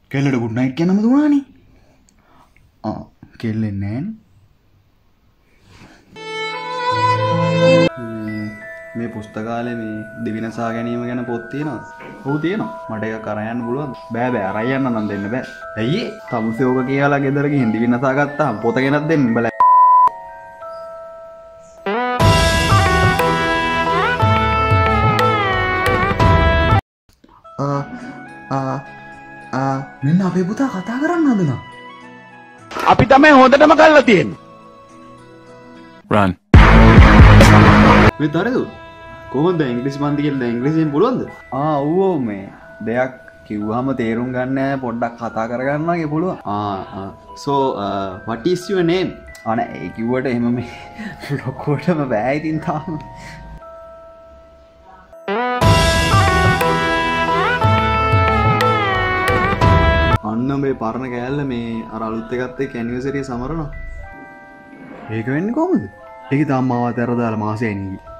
කෙල්ලට good night කියනම දුනානේ. කෙල්ලෙන්නේ නෑනේ. මේ පුස්තකාලේ මේ දිවිනසා ගැනීම ගැන පොත් තියෙනවා. ඔව් තියෙනවා. මට ඒක අරන් යන්න පුළුවන්ද? බෑ අරන් යන්න නම් දෙන්න බෑ. ඇයි ඒ? තමුසේ ඕක කියලා ගෙදර ගිහින් දිවිනසා ගත්තාම පොත ගෙනත් දෙන්න බෑ. මෙන්න අපේ පුතා කතා කරන්න හදනවා. අපි තමයි හොඳටම කරලා තියෙන්නේ. Run. මේ තරද? කොහොමද ඉංග්‍රීසි පන්ති කියලා ඉංග්‍රීසියෙන් පුළුවන්ද? ඔව් මේ දෙයක් කිව්වම තේරුම් ගන්න පොඩ්ඩක් කතා කරගන්නවා වගේ පුළුවන්. So what is your name? අනේ ඒ කිව්වට එහෙම මේ ලොකෝටම බෑ ඉතින් තාම. අන්න මේ පරණ කෑල්ල මේ අර අලුත් එකත් එක්ක ඇනිවර්සරි සමරනවා. ඒක වෙන්නේ කොහමද? ඒක තාම මාවත් අර දාලා මාසෙයි නේ.